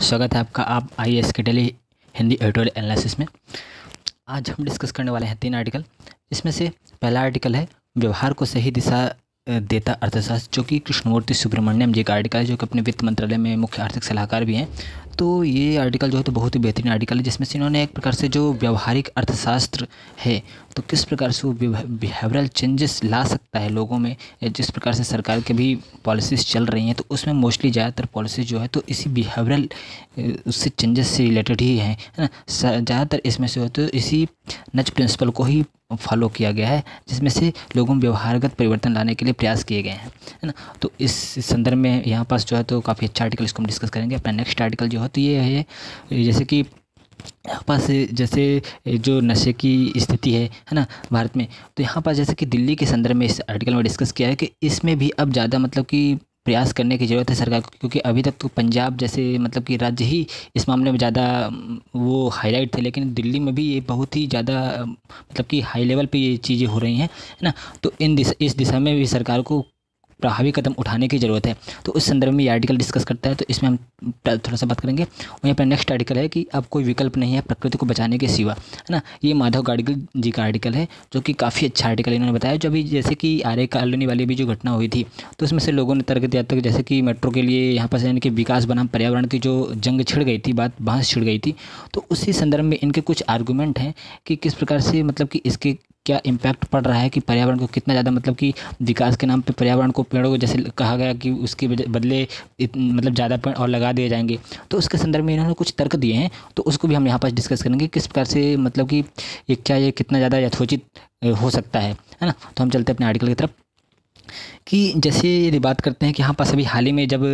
स्वागत है आपका आप IAS के डेली हिंदी एडिटोरियल एनालिसिस में। आज हम डिस्कस करने वाले हैं 3 आर्टिकल। इसमें से पहला आर्टिकल है व्यवहार को सही दिशा देता अर्थशास्त्र, जो कि कृष्णमूर्ति सुब्रमण्यम जी का आर्टिकल है, जो कि अपने वित्त मंत्रालय में मुख्य आर्थिक सलाहकार भी हैं। तो ये आर्टिकल जो है तो बहुत ही बेहतरीन आर्टिकल है, जिसमें से इन्होंने एक प्रकार से जो व्यवहारिक अर्थशास्त्र है तो किस प्रकार से वो बिहेवियरल चेंजेस ला सकता है लोगों में, जिस प्रकार से सरकार के भी पॉलिसीज़ चल रही हैं तो उसमें मोस्टली ज़्यादातर पॉलिसीज़ जो है तो इसी बिहेवियरल उससे चेंजेस से रिलेटेड ही है ना। ज़्यादातर इसमें से हो तो इसी नच प्रिंसिपल को ही फॉलो किया गया है, जिसमें से लोगों में व्यवहारगत परिवर्तन लाने के लिए प्रयास किए गए हैं, है ना। तो इस संदर्भ में यहाँ पास जो है तो काफ़ी अच्छा आर्टिकल इसको हम डिस्कस करेंगे। अपना नेक्स्ट आर्टिकल जो है तो ये है, जैसे कि यहाँ पास जैसे जो नशे की स्थिति है ना भारत में, तो यहाँ पास जैसे कि दिल्ली के संदर्भ में इस आर्टिकल में डिस्कस किया है कि इसमें भी अब ज़्यादा मतलब कि प्रयास करने की ज़रूरत है सरकार को, क्योंकि अभी तक तो पंजाब जैसे मतलब कि राज्य ही इस मामले में ज़्यादा वो हाईलाइट थे, लेकिन दिल्ली में भी ये बहुत ही ज़्यादा मतलब कि हाई लेवल पे ये चीज़ें हो रही हैं, है ना। तो इस दिशा में भी सरकार को प्रभावी कदम उठाने की ज़रूरत है। तो उस संदर्भ में ये आर्टिकल डिस्कस करता है, तो इसमें हम थोड़ा सा बात करेंगे। और यहाँ पर नेक्स्ट आर्टिकल है कि अब कोई विकल्प नहीं है प्रकृति को बचाने के सिवा, है ना। ये माधव गाडगिल जी का आर्टिकल है, जो कि काफ़ी अच्छा आर्टिकल इन्होंने बताया। जो अभी जैसे कि आर्य कॉलोनी वाली भी जो घटना हुई थी, तो उसमें से लोगों ने तर्क दिया था कि जैसे कि मेट्रो के लिए यहाँ पर यानी कि विकास बनाम पर्यावरण की जो जंग छिड़ गई थी, बहस छिड़ गई थी, तो उसी संदर्भ में इनके कुछ आर्गूमेंट हैं कि किस प्रकार से मतलब कि इसके क्या इम्पैक्ट पड़ रहा है, कि पर्यावरण को कितना ज़्यादा मतलब कि विकास के नाम पे पर्यावरण को, पेड़ों को जैसे कहा गया कि उसके बदले मतलब ज़्यादा पेड़ और लगा दिए जाएंगे। तो उसके संदर्भ में इन्होंने कुछ तर्क दिए हैं, तो उसको भी हम यहाँ पर डिस्कस करेंगे किस प्रकार से मतलब कि ये कितना ज़्यादा यथोचित हो सकता है ना। तो हम चलते हैं अपने आर्टिकल की तरफ। कि जैसे यदि बात करते हैं कि यहाँ पास अभी हाल ही में जब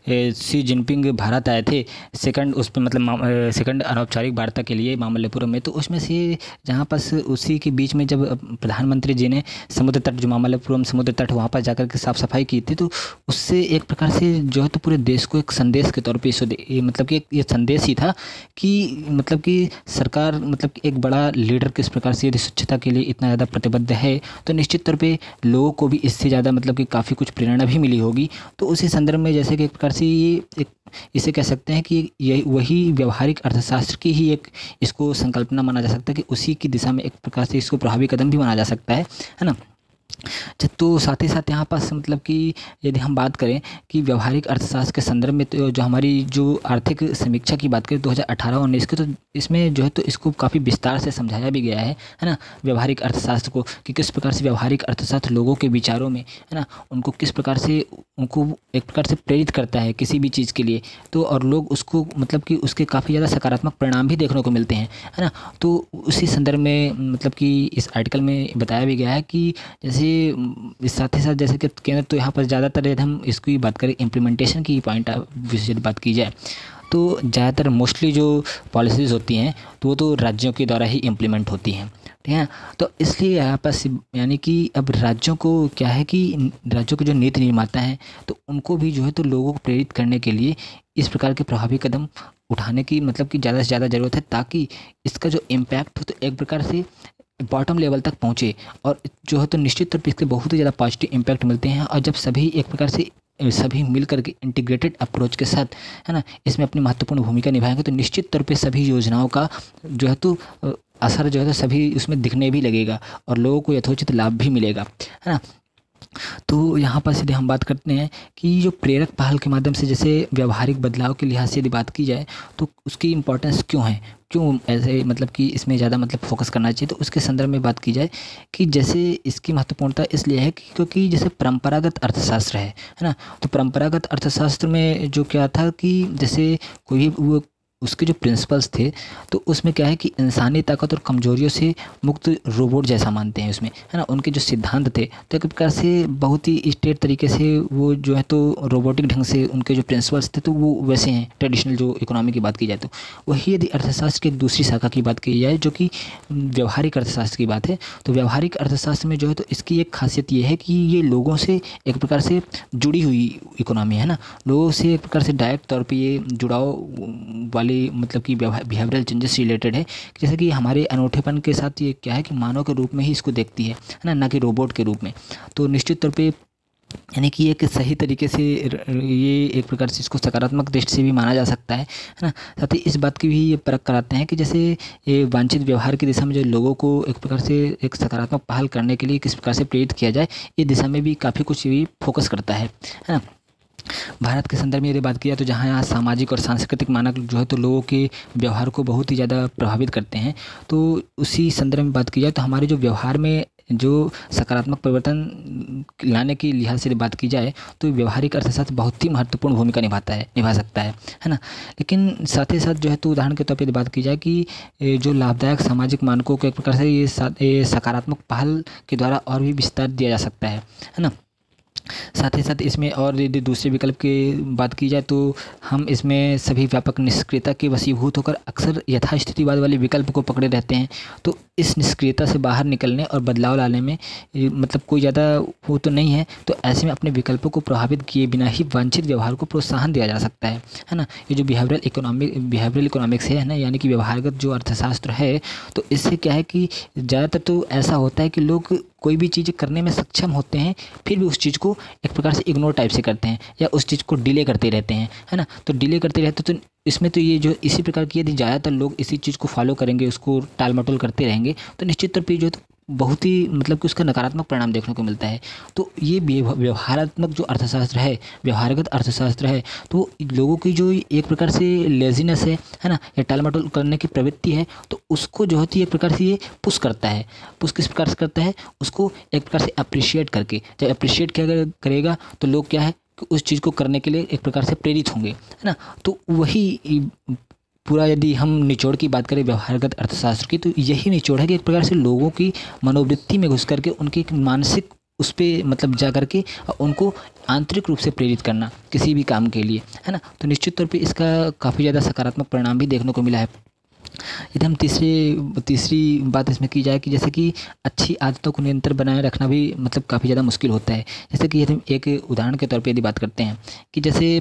शी जिनपिंग भारत आए थे सेकंड उस पर मतलब सेकंड अनौपचारिक वार्ता के लिए मामल्लपुरम में, तो उसमें से जहाँ पास उसी के बीच में जब प्रधानमंत्री जी ने समुद्र तट जो मामल्लपुरम समुद्र तट वहाँ पर जाकर के साफ़ सफाई की थी, तो उससे एक प्रकार से जो है तो पूरे देश को एक संदेश के तौर पर मतलब कि ये संदेश ही था कि मतलब कि सरकार मतलब कि एक बड़ा लीडर किस प्रकार से यदि स्वच्छता के लिए इतना ज़्यादा प्रतिबद्ध है, तो निश्चित तौर पे लोगों को भी इससे ज़्यादा मतलब कि काफ़ी कुछ प्रेरणा भी मिली होगी। तो उसी संदर्भ में जैसे कि एक प्रकार से ये एक इसे कह सकते हैं कि यही वही व्यवहारिक अर्थशास्त्र की ही एक इसको संकल्पना माना जा सकता है, कि उसी की दिशा में एक प्रकार से इसको प्रभावी कदम भी माना जा सकता है ना। अच्छा, तो साथ ही साथ यहाँ पास मतलब कि यदि हम बात करें कि व्यवहारिक अर्थशास्त्र के संदर्भ में, तो जो हमारी जो आर्थिक समीक्षा की बात करें 2018-19 की, तो इसमें जो है तो इसको काफ़ी विस्तार से समझाया भी गया है ना, व्यवहारिक अर्थशास्त्र को, कि किस प्रकार से व्यवहारिक अर्थशास्त्र लोगों के विचारों में, है ना, उनको किस प्रकार से उनको एक प्रकार से प्रेरित करता है किसी भी चीज़ के लिए, तो और लोग उसको मतलब कि उसके काफ़ी ज़्यादा सकारात्मक परिणाम भी देखने को मिलते हैं, है ना। तो उसी संदर्भ में मतलब कि इस आर्टिकल में बताया भी गया है कि जैसे इस साथ ही साथ जैसे कि केंद्र, तो यहाँ पर ज़्यादातर यदि हम इसकी बात करें इम्प्लीमेंटेशन की पॉइंट विशेष बात की जाए, तो ज़्यादातर मोस्टली जो पॉलिसीज़ होती हैं तो वो तो राज्यों के द्वारा ही इम्प्लीमेंट होती हैं, ठीक है। तो इसलिए यहाँ पास यानी कि अब राज्यों को क्या है कि राज्यों के जो नीति निर्माता हैं तो उनको भी जो है तो लोगों को प्रेरित करने के लिए इस प्रकार के प्रभावी कदम उठाने की मतलब कि ज़्यादा से ज़्यादा ज़रूरत है, ताकि इसका जो इम्पैक्ट हो तो एक प्रकार से बॉटम लेवल तक पहुँचे, और जो है तो निश्चित तौर पर इसके बहुत ही ज़्यादा पॉजिटिव इम्पैक्ट मिलते हैं। और जब सभी एक प्रकार से सभी मिल करके इंटीग्रेटेड अप्रोच के साथ, है ना, इसमें अपनी महत्वपूर्ण भूमिका निभाएंगे, तो निश्चित तौर पे सभी योजनाओं का जो है तो असर जो है तो सभी उसमें दिखने भी लगेगा और लोगों को यथोचित लाभ भी मिलेगा, है ना। तो यहाँ पर यदि हम बात करते हैं कि जो प्रेरक पहल के माध्यम से जैसे व्यवहारिक बदलाव के लिहाज से यदि बात की जाए तो उसकी इम्पोर्टेंस क्यों है, क्यों ऐसे मतलब कि इसमें ज़्यादा मतलब फोकस करना चाहिए, तो उसके संदर्भ में बात की जाए कि जैसे इसकी महत्वपूर्णता इसलिए है कि क्योंकि जैसे परंपरागत अर्थशास्त्र है ना, तो परंपरागत अर्थशास्त्र में जो क्या था कि जैसे कोई वो उसके जो प्रिंसिपल्स थे, तो उसमें क्या है कि इंसानी ताकत और कमजोरियों से मुक्त रोबोट जैसा मानते हैं उसमें, है ना। उनके जो सिद्धांत थे तो एक प्रकार से बहुत ही स्टेट तरीके से वो जो है तो रोबोटिक ढंग से उनके जो प्रिंसिपल्स थे तो वो वैसे हैं। ट्रेडिशनल जो इकोनॉमी की बात की जाए तो वही यदि अर्थशास्त्र की एक दूसरी शाखा की बात की जाए जो कि व्यवहारिक अर्थशास्त्र की बात है, तो व्यवहारिक अर्थशास्त्र में जो है तो इसकी एक खासियत ये है कि ये लोगों से एक प्रकार से जुड़ी हुई इकोनॉमी है ना, लोगों से एक प्रकार से डायरेक्ट तौर पर ये जुड़ाव वाली मतलब कि बिहेवियरल चेंजेस रिलेटेड है। जैसे कि हमारे अनूठेपन के साथ ये क्या है कि मानव के रूप में ही इसको देखती है ना, ना कि रोबोट के रूप में। तो निश्चित तौर पे यानी कि एक सही तरीके से ये एक प्रकार से इसको सकारात्मक दृष्टि से भी माना जा सकता है ना। साथ ही इस बात की भी ये परख कराते हैं कि जैसे ये वांछित व्यवहार की दिशा में जो लोगों को एक प्रकार से एक सकारात्मक पहल करने के लिए किस प्रकार से प्रेरित किया जाए, ये दिशा में भी काफ़ी कुछ भी फोकस करता है ना। भारत के संदर्भ में यदि बात किया तो जहाँ यहाँ सामाजिक और सांस्कृतिक मानक जो है तो लोगों के व्यवहार को बहुत ही ज़्यादा प्रभावित करते हैं। तो उसी संदर्भ में बात की जाए तो हमारे जो व्यवहार में जो सकारात्मक परिवर्तन लाने की लिहाज से बात की जाए तो व्यवहारिक अर्थशास्त्र बहुत ही महत्वपूर्ण भूमिका निभा सकता है ना। लेकिन साथ ही साथ जो है तो उदाहरण के तौर पर बात की जाए कि जो लाभदायक सामाजिक मानकों को एक प्रकार से ये सकारात्मक पहल के द्वारा और भी विस्तार दिया जा सकता है ना। साथ ही साथ इसमें और यदि दूसरे विकल्प की बात की जाए तो हम इसमें सभी व्यापक निष्क्रियता के वशीभूत होकर अक्सर यथास्थितिवाद वाले विकल्प को पकड़े रहते हैं। तो इस निष्क्रियता से बाहर निकलने और बदलाव लाने में मतलब कोई ज़्यादा वो तो नहीं है। तो ऐसे में अपने विकल्पों को प्रभावित किए बिना ही वांछित व्यवहार को प्रोत्साहन दिया जा सकता है ना। ये जो बिहेवियरल इकोनॉमिक्स है ना, यानी कि व्यवहारगत जो अर्थशास्त्र है, तो इससे क्या है कि ज़्यादातर तो ऐसा होता है कि लोग कोई भी चीज़ करने में सक्षम होते हैं फिर भी उस चीज़ को एक प्रकार से इग्नोर टाइप से करते हैं या उस चीज़ को डिले करते रहते हैं, है ना। तो डिले करते रहते तो इसमें तो ये जो इसी प्रकार की यदि ज़्यादातर लोग इसी चीज़ को फॉलो करेंगे, उसको टाल मटोल करते रहेंगे, तो निश्चित तौर पर जो बहुत ही मतलब कि उसका नकारात्मक परिणाम देखने को मिलता है। तो ये व्यवहारात्मक जो अर्थशास्त्र है, व्यवहारगत अर्थशास्त्र है, तो लोगों की जो एक प्रकार से लेजीनेस है ना, या टाल मटोल करने की प्रवृत्ति है, तो उसको जो है एक प्रकार से ये पुश करता है। पुश किस प्रकार से करता है? उसको एक प्रकार से अप्रिशिएट करके, जब अप्रिशिएट करेगा तो लोग क्या है कि उस चीज़ को करने के लिए एक प्रकार से प्रेरित होंगे, है ना। तो वही पूरा यदि हम निचोड़ की बात करें व्यवहारगत अर्थशास्त्र की, तो यही निचोड़ है कि एक प्रकार से लोगों की मनोवृत्ति में घुस करके उनकी एक मानसिक उस पर मतलब जा करके उनको आंतरिक रूप से प्रेरित करना किसी भी काम के लिए, है ना। तो निश्चित तौर पे इसका काफ़ी ज़्यादा सकारात्मक परिणाम भी देखने को मिला है। यदि हम तीसरी बात इसमें की जाए कि जैसे कि अच्छी आदतों को निरंतर बनाए रखना भी मतलब काफ़ी ज़्यादा मुश्किल होता है। जैसे कि यदि हम एक उदाहरण के तौर पे यदि बात करते हैं कि जैसे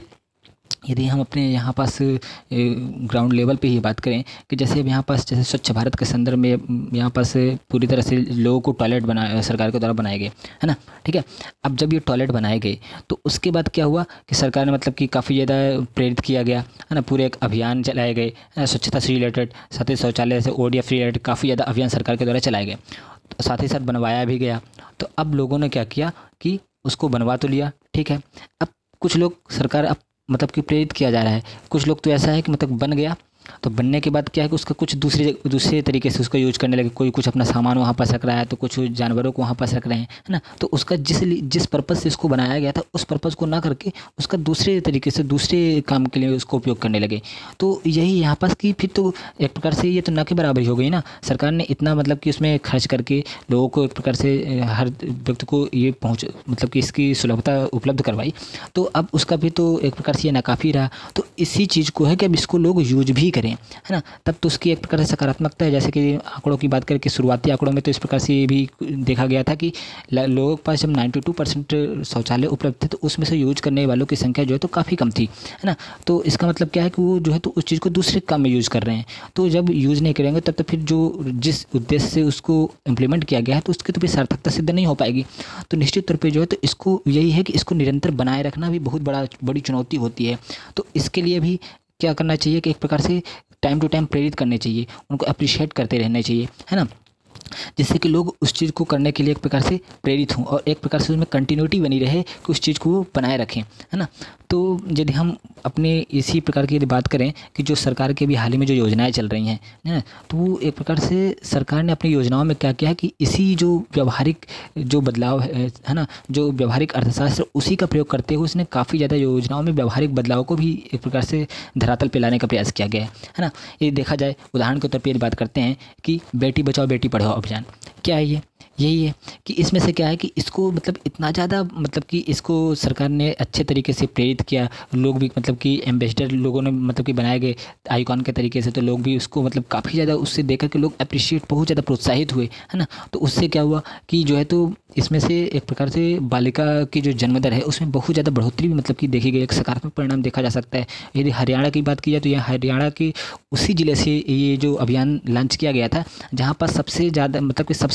यदि हम अपने यहाँ पास ग्राउंड लेवल पे ही बात करें कि जैसे अब यहाँ पास जैसे स्वच्छ भारत के संदर्भ में यहाँ पास पूरी तरह से लोगों को टॉयलेट सरकार के द्वारा बनाए गए, है ना, ठीक है। अब जब ये टॉयलेट बनाए गए तो उसके बाद क्या हुआ कि सरकार ने मतलब कि काफ़ी ज़्यादा प्रेरित किया गया, है ना। पूरे एक अभियान चलाए गए स्वच्छता से रिलेटेड, साथ ही शौचालय से ODF रिलेटेड काफ़ी ज़्यादा अभियान सरकार के द्वारा चलाए गए, तो साथ ही साथ बनवाया भी गया। तो अब लोगों ने क्या किया कि उसको बनवा तो लिया, ठीक है। अब कुछ लोग सरकार अब मतलब कि प्रेरित किया जा रहा है, कुछ लोग तो ऐसा है कि मतलब बन गया तो बनने के बाद क्या है कि उसका कुछ दूसरे तरीके से उसको यूज करने लगे। कोई कुछ अपना सामान वहाँ पास रख रहा है तो कुछ जानवरों को वहाँ पास रख रहे हैं, है ना। तो उसका जिस पर्पज़ से इसको बनाया गया था उस पर्पज़ को ना करके उसका दूसरे तरीके से दूसरे काम के लिए उसको उपयोग करने लगे। तो यही यहाँ पास कि फिर तो एक प्रकार से ये तो ना के बराबर ही हो गई ना। सरकार ने इतना मतलब कि उसमें खर्च करके लोगों को एक प्रकार से हर व्यक्ति को ये मतलब कि इसकी सुलभता उपलब्ध करवाई, तो अब उसका भी तो एक प्रकार से ये नाकाफ़ी रहा। तो इसी चीज़ को है कि अब इसको लोग यूज भी करें, है ना, तब तो उसकी एक प्रकार से सकारात्मकता है। जैसे कि आंकड़ों की बात करें कि शुरुआती आंकड़ों में तो इस प्रकार से भी देखा गया था कि लोगों के पास जब 92% शौचालय उपलब्ध थे तो उसमें से यूज करने वालों की संख्या जो है तो काफ़ी कम थी, है ना। तो इसका मतलब क्या है कि वो जो है तो उस चीज़ को दूसरे काम में यूज़ कर रहे हैं। तो जब यूज़ नहीं करेंगे तब तो फिर जो जिस उद्देश्य से उसको इम्प्लीमेंट किया गया है तो उसकी तो फिर सार्थकता सिद्ध नहीं हो पाएगी। तो निश्चित तौर पर जो है तो इसको यही है कि इसको निरंतर बनाए रखना भी बहुत बड़ी चुनौती होती है। तो इसके लिए भी क्या करना चाहिए कि एक प्रकार से टाइम टू टाइम प्रेरित करने चाहिए, उनको अप्रिशिएट करते रहना चाहिए, है ना, जिससे कि लोग उस चीज़ को करने के लिए एक प्रकार से प्रेरित हों और एक प्रकार से उसमें कंटिन्यूटी बनी रहे कि उस चीज़ को बनाए रखें, है ना। तो यदि हम अपने इसी प्रकार की यदि बात करें कि जो सरकार के भी हाल ही में जो योजनाएं चल रही हैं, है, तो वो एक प्रकार से सरकार ने अपनी योजनाओं में क्या किया है कि इसी जो व्यवहारिक जो बदलाव है ना, जो व्यवहारिक अर्थशास्त्र उसी का प्रयोग करते हुए उसने काफ़ी ज़्यादा योजनाओं में व्यवहारिक बदलाव को भी एक प्रकार से धरातल पर लाने का प्रयास किया गया है ना। ये देखा जाए उदाहरण के तौर पर यदि बात करते हैं कि बेटी बचाओ बेटी पढ़ाओ अभियान, क्या है ये? यही है कि इसमें से क्या है कि इसको मतलब इतना ज़्यादा मतलब कि इसको सरकार ने अच्छे तरीके से प्रेरित किया, लोग भी मतलब कि एम्बेसडर लोगों ने मतलब कि बनाए गए आइकॉन के तरीके से, तो लोग भी उसको मतलब काफ़ी ज़्यादा उससे देख के लोग अप्रिशिएट बहुत ज़्यादा प्रोत्साहित हुए, है ना। तो उससे क्या हुआ कि जो है तो इसमें से एक प्रकार से बालिका की जो जन्म दर है उसमें बहुत ज़्यादा बढ़ोतरी भी मतलब कि देखी गई, एक सकारात्मक परिणाम देखा जा सकता है। यदि हरियाणा की बात की जाए तो यह हरियाणा के उसी ज़िले से ये जो अभियान लॉन्च किया गया था जहाँ पर सबसे ज़्यादा मतलब कि सबसे कम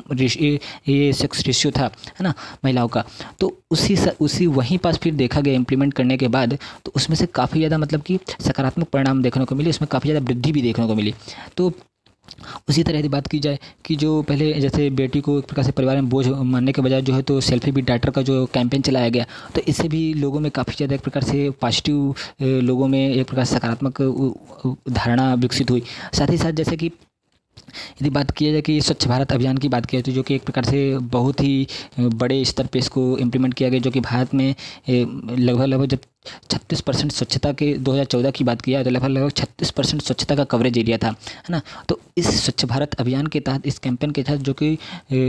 ये सेक्स रेशियो था, है ना, महिलाओं का, तो उसी वहीं पास फिर देखा गया इम्प्लीमेंट करने के बाद, तो उसमें से काफ़ी ज़्यादा मतलब कि सकारात्मक परिणाम देखने को मिले, उसमें काफ़ी ज़्यादा वृद्धि भी देखने को मिली। तो उसी तरह यदि बात की जाए कि जो पहले जैसे बेटी को एक प्रकार से परिवार में बोझ मानने के बजाय जो है तो सेल्फी विद डॉटर का जो कैंपेन चलाया गया, तो इससे भी लोगों में काफ़ी ज़्यादा एक प्रकार से पॉजिटिव, लोगों में एक प्रकार से सकारात्मक धारणा विकसित हुई। साथ ही साथ जैसे कि यदि बात की जाए कि स्वच्छ भारत अभियान की बात की जाए, तो जो कि एक प्रकार से बहुत ही बड़े स्तर पे इसको इम्प्लीमेंट किया गया, जो कि भारत में लगभग जब 36% स्वच्छता के 2014 की बात किया तो लगभग 36% स्वच्छता का कवरेज एरिया था, है ना। तो इस स्वच्छ भारत अभियान के तहत, इस कैंपेन के तहत जो कि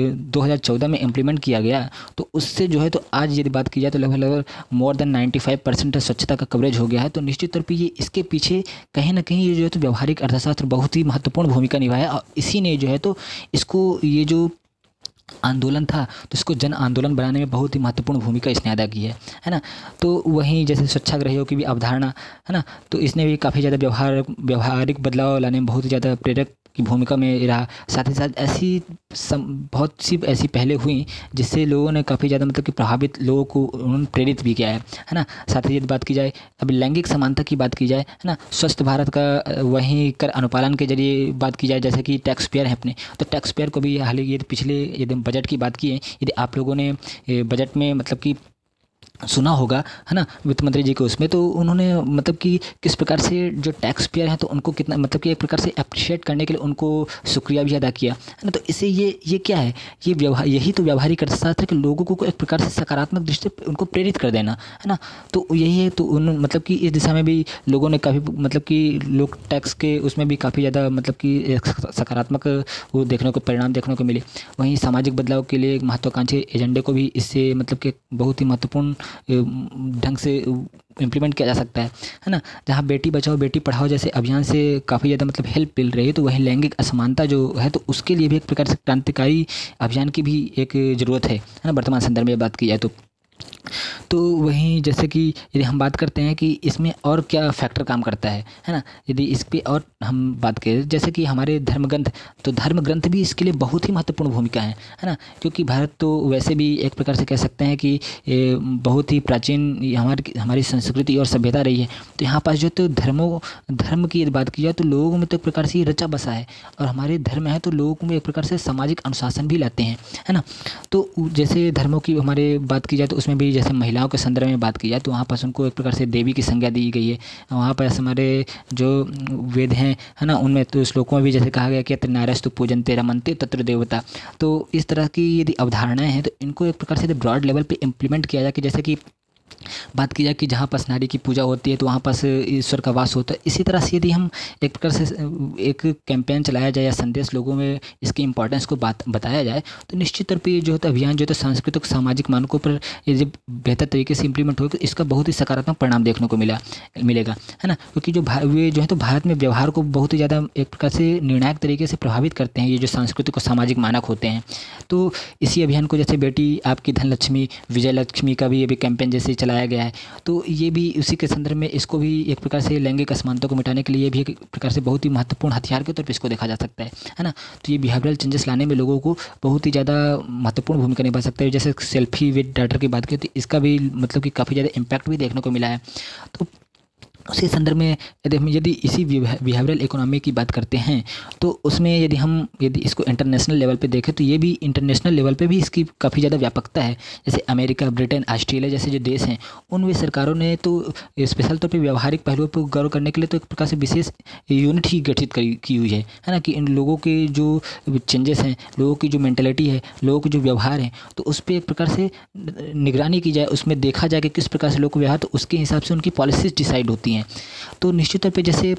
2014 में इम्प्लीमेंट किया गया, तो उससे जो है तो आज यदि बात की जाए तो लगभग मोर देन 95% स्वच्छता का कवरेज हो गया है। तो निश्चित तौर पर ये इसके पीछे कहीं ना कहीं ये जो है तो व्यवहारिक अर्थशास्त्र बहुत ही महत्वपूर्ण भूमिका निभाया, और इसी ने जो है तो इसको, ये जो आंदोलन था, तो इसको जन आंदोलन बनाने में बहुत ही महत्वपूर्ण भूमिका इसने अदा की है ना। तो वहीं जैसे स्वच्छाग्रहियों की भी अवधारणा, है ना, तो इसने भी काफ़ी ज़्यादा व्यवहारिक बदलाव लाने में बहुत ही ज़्यादा प्रेरक की भूमिका में रहा। साथ ही साथ बहुत सी ऐसी पहले हुई जिससे लोगों ने काफ़ी ज़्यादा मतलब कि प्रभावित, लोगों को उन्होंने प्रेरित भी किया है ना। साथ ही यदि बात की जाए अब लैंगिक समानता की बात की जाए, है ना, स्वस्थ भारत का वहीं कर अनुपालन के जरिए बात की जाए, जैसे कि टैक्स पेयर है अपने, तो टैक्स पेयर को भी हाल ही पिछले यदि बजट की बात की है, यदि आप लोगों ने बजट में मतलब कि सुना होगा, है ना, वित्त मंत्री जी को, उसमें तो उन्होंने मतलब कि किस प्रकार से जो टैक्स पेयर हैं तो उनको कितना मतलब कि एक प्रकार से अप्रिशिएट करने के लिए उनको शुक्रिया भी अदा किया, है ना। तो इससे ये क्या है, यही तो व्यवहारिक अर्थशास्त्र के लोगों को एक प्रकार से सकारात्मक दृष्टि से उनको प्रेरित कर देना, है ना। तो यही है, तो उन मतलब कि इस दिशा में भी लोगों ने काफ़ी मतलब कि लोग टैक्स के उसमें भी काफ़ी ज़्यादा मतलब कि एक सकारात्मक वो परिणाम देखने को मिले। वहीं सामाजिक बदलाव के लिए एक महत्वाकांक्षी एजेंडे को भी इससे मतलब कि बहुत ही महत्वपूर्ण ढंग से इम्प्लीमेंट किया जा सकता है ना। जहाँ बेटी बचाओ बेटी पढ़ाओ जैसे अभियान से काफ़ी ज़्यादा मतलब हेल्प मिल रही है, तो वहीं लैंगिक असमानता जो है तो उसके लिए भी एक प्रकार से क्रांतिकारी अभियान की भी एक ज़रूरत है ना, वर्तमान संदर्भ में बात की जाए तो वहीं जैसे कि यदि हम बात करते हैं कि इसमें और क्या फैक्टर काम करता है ना, यदि इस पे और हम बात करें जैसे कि हमारे धर्मग्रंथ, तो धर्म ग्रंथ भी इसके लिए बहुत ही महत्वपूर्ण भूमिका है ना, क्योंकि भारत तो वैसे भी एक प्रकार से कह सकते हैं कि बहुत ही प्राचीन हमारी संस्कृति और सभ्यता रही है। तो यहाँ पास जो तो धर्म की यदि बात की जाए तो लोगों में तो एक प्रकार से रचा बसा है, और हमारे धर्म है तो लोगों में एक प्रकार से सामाजिक अनुशासन भी लाते हैं, है ना। तो जैसे धर्मों की हमारे बात की जाए तो उसमें भी जैसे महिलाओं के संदर्भ में बात की जाए तो वहाँ पास उनको एक प्रकार से देवी की संज्ञा दी गई है। वहाँ पास हमारे जो वेद हैं, है ना, उनमें तो श्लोकों में भी जैसे कहा गया कि यत्र नार्यस्तु पूजन्ते रमन्ते तत्र देवता। तो इस तरह की यदि अवधारणाएं हैं तो इनको एक प्रकार से ब्रॉड लेवल पे इम्प्लीमेंट किया जाए कि जैसे कि बात की जाए कि जहाँ पास नारी की पूजा होती है तो वहाँ पास ईश्वर का वास होता है। इसी तरह से यदि हम एक प्रकार से एक कैंपेन चलाया जाए या संदेश लोगों में इसकी इंपॉर्टेंस को बताया जाए तो निश्चित तौर पर जो है अभियान जो है सांस्कृतिक सामाजिक मानकों पर जब बेहतर तरीके से इंप्लीमेंट होगा इसका बहुत ही सकारात्मक परिणाम देखने को मिलेगा, है ना। क्योंकि वे जो है तो भारत में व्यवहार को बहुत ही ज़्यादा एक प्रकार से निर्णायक तरीके से प्रभावित करते हैं ये जो सांस्कृतिक और सामाजिक मानक होते हैं। तो इसी अभियान को जैसे बेटी आपकी धन लक्ष्मी विजय लक्ष्मी का भी ये भी कैंपेन जैसे चलाया गया है, तो ये भी उसी के संदर्भ में इसको भी एक प्रकार से लैंगिक असमानता को मिटाने के लिए भी एक प्रकार से बहुत ही महत्वपूर्ण हथियार के तौर पर इसको देखा जा सकता है ना। तो ये बिहेवियरल चेंजेस लाने में लोगों को बहुत ही ज़्यादा महत्वपूर्ण भूमिका निभा सकता है। जैसे सेल्फी विद डॉटर की बात की तो इसका भी मतलब कि काफ़ी ज़्यादा इम्पैक्ट भी देखने को मिला है। तो उसी संदर्भ में यदि इसी बिहेवियरल इकोनॉमी की बात करते हैं तो उसमें यदि इसको इंटरनेशनल लेवल पे देखें तो ये भी इंटरनेशनल लेवल पे भी इसकी काफ़ी ज़्यादा व्यापकता है। जैसे अमेरिका ब्रिटेन ऑस्ट्रेलिया जैसे जो देश हैं उनमें सरकारों ने तो स्पेशल तौर पे व्यवहारिक पहलुओं पर गौर करने के लिए तो एक प्रकार से विशेष यूनिट ही गठित की हुई है ना, कि इन लोगों के जो चेंजेस हैं, लोगों की जो मेंटेलिटी है, लोगों के जो व्यवहार हैं, तो उस पर एक प्रकार से निगरानी की जाए, उसमें देखा जाए कि किस प्रकार से लोग को व्यवहार, तो उसके हिसाब से उनकी पॉलिसीज डिसाइड होती हैं। तो निश्चित तौर पे जैसे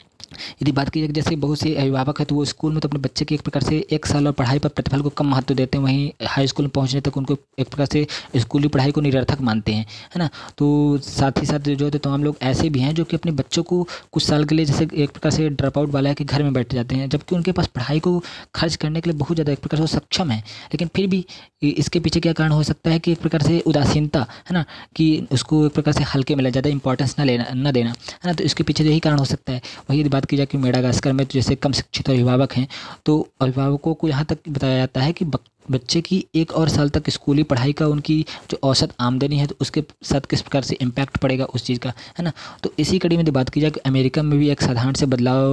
यदि बात की जाए जैसे बहुत से अभिभावक है तो वो स्कूल में तो अपने बच्चे के एक प्रकार से 1 साल और पढ़ाई पर प्रतिफल को कम महत्व देते हैं, वहीं हाई स्कूल में पहुंचने तक उनको एक प्रकार से स्कूली पढ़ाई को निरर्थक मानते हैं, है ना। तो साथ ही साथ जो है तमाम लोग ऐसे भी हैं जो कि अपने बच्चों को कुछ साल के लिए जैसे एक प्रकार से ड्रॉप आउट वाला है कि घर में बैठ जाते हैं, जबकि उनके पास पढ़ाई को खर्च करने के लिए बहुत ज़्यादा एक प्रकार से वो सक्षम है, लेकिन फिर भी इसके पीछे क्या कारण हो सकता है कि एक प्रकार से उदासीनता, है ना, कि उसको एक प्रकार से हल्के में ले ज़्यादा इंपॉर्टेंस न देना, है ना। तो इसके पीछे यही कारण हो सकता है। वही बात की जाए कि मेडागास्कर में तो जैसे कम शिक्षित अभिभावक हैं, तो अभिभावकों को यहाँ तक बताया जाता है कि बच्चे की 1 और साल तक स्कूली पढ़ाई का उनकी जो औसत आमदनी है तो उसके साथ किस प्रकार से इम्पैक्ट पड़ेगा उस चीज़ का, है ना। तो इसी कड़ी में यदि बात की जाए कि अमेरिका में भी एक साधारण से बदलाव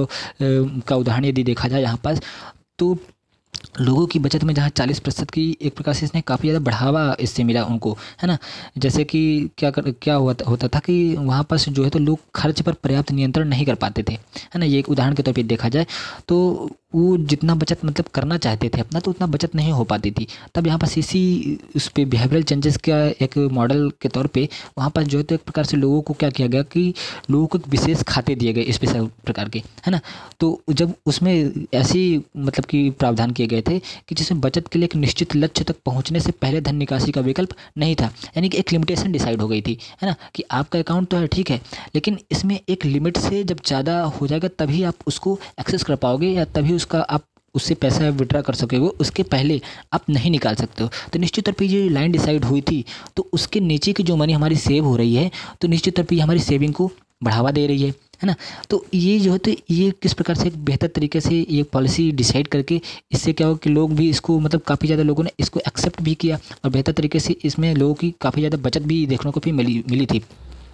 का उदाहरण यदि देखा जाए यहाँ पास, तो लोगों की बचत में जहाँ 40% की एक प्रकार से इसने काफ़ी ज़्यादा बढ़ावा इससे मिला उनको, है ना। जैसे कि क्या होता था कि वहाँ पास जो है तो लोग खर्च पर पर्याप्त नियंत्रण नहीं कर पाते थे, है ना। ये एक उदाहरण के तौर पे देखा जाए तो वो जितना बचत मतलब करना चाहते थे अपना, तो उतना बचत नहीं हो पाती थी। तब यहाँ पास इसी उस पे बिहेवियरल चेंजेस का एक मॉडल के तौर पे वहाँ पास जो है तो एक प्रकार से लोगों को क्या किया गया कि लोगों को एक विशेष खाते दिए गए स्पेशल प्रकार के, है ना। तो जब उसमें ऐसी मतलब कि प्रावधान किए गए थे कि जिसमें बचत के लिए एक निश्चित लक्ष्य तक पहुँचने से पहले धन निकासी का विकल्प नहीं था, यानी कि एक लिमिटेशन डिसाइड हो गई थी, है ना, कि आपका अकाउंट तो है ठीक है, लेकिन इसमें एक लिमिट से जब ज़्यादा हो जाएगा तभी आप उसको एक्सेस कर पाओगे या तभी उसका आप उससे पैसा विड्रा कर सकोगे, उसके पहले आप नहीं निकाल सकते हो। तो निश्चित तौर पे ये लाइन डिसाइड हुई थी, तो उसके नीचे की जो मनी हमारी सेव हो रही है तो निश्चित तौर पे हमारी सेविंग को बढ़ावा दे रही है ना। तो ये जो है तो ये किस प्रकार से एक बेहतर तरीके से ये पॉलिसी डिसाइड करके इससे क्या हो कि लोग भी इसको मतलब काफ़ी ज़्यादा लोगों ने इसको एक्सेप्ट भी किया और बेहतर तरीके से इसमें लोगों की काफ़ी ज़्यादा बचत भी देखने को भी मिली थी।